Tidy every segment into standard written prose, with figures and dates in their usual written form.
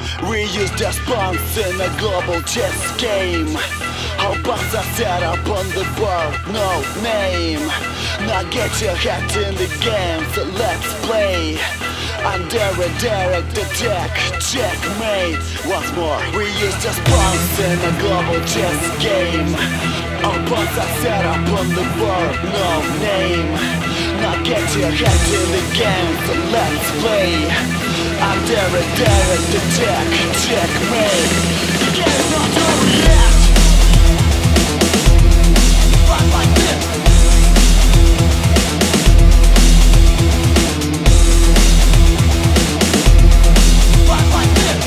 We use the spawns in a global chess game. Our bots are set up on the board, no name. Now get your head in the game, so let's play. Under a direct attack, checkmate. Once more, we use the spawns in a global chess game. Our bots are set up on the board, no name. Now get your head in the game, so let's play. Under a direct attack, checkmate. The game's not over yet. Fight like this. Fight like this.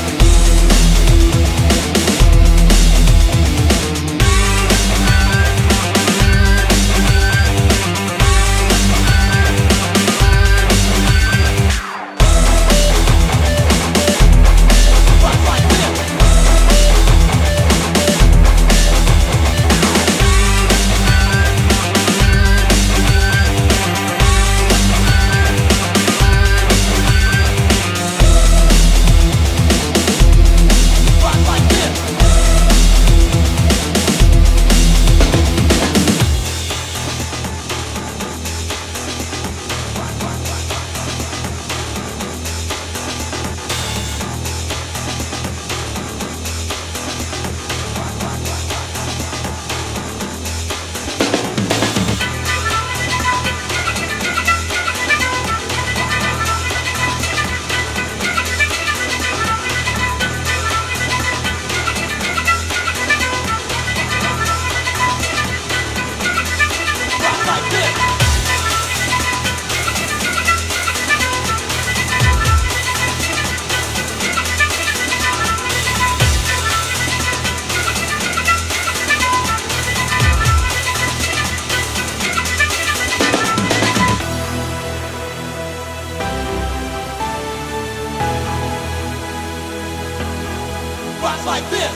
Like this.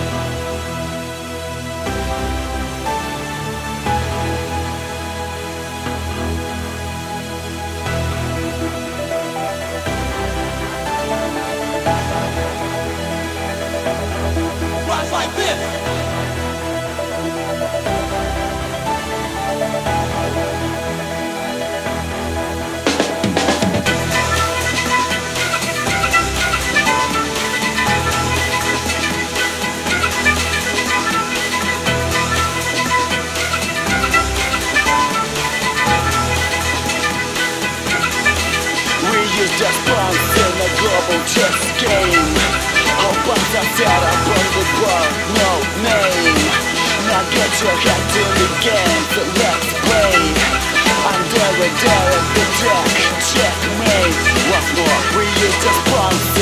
Rise like this. Just spawns in a global chess game. Our bots are set up on the board, no name. Now get your head in the game, so let's play. Under a direct attack, checkmate. Once more, we use the spawns